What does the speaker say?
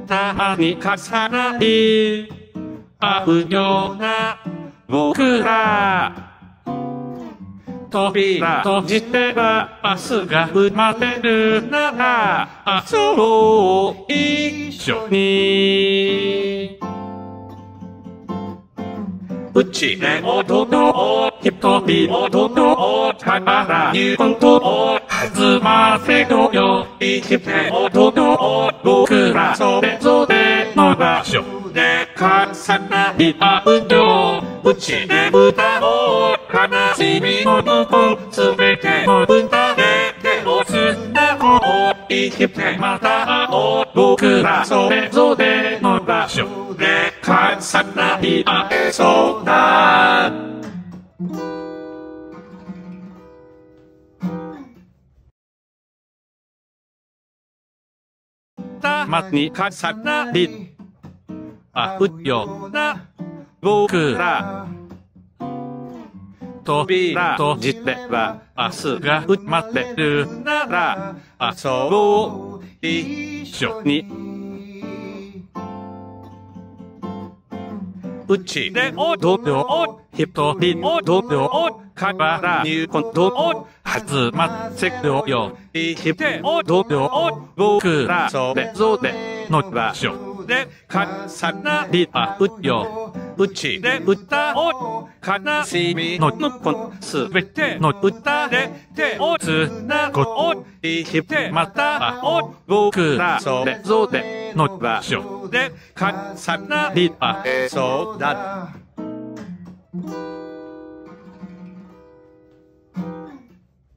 たまに重なり合うような僕ら扉閉じては明日が生まれるなら遊ぼう一緒にうちで踊ろう一人踊ろうから言うことを弾ませろよ生きて踊ろう僕らそれぞれの場所で重なり合うようちで歌おう悲しみの部分すべての歌で手をつなごう生きてまた会おう僕らそれぞれの場所で重なり合えそうだたまに重なり合うような僕ら扉閉じては明日が生まれるなら遊ぼう一緒にうちで踊ろう一人踊ろうから言うことを弾ませろよ生きて踊ろう僕らそれぞれの場所で重なり合うようちで歌おう悲しみの部分すべての歌で手をつなごう生きてまた会おう僕らそれぞれの場所で重なり合えそうだ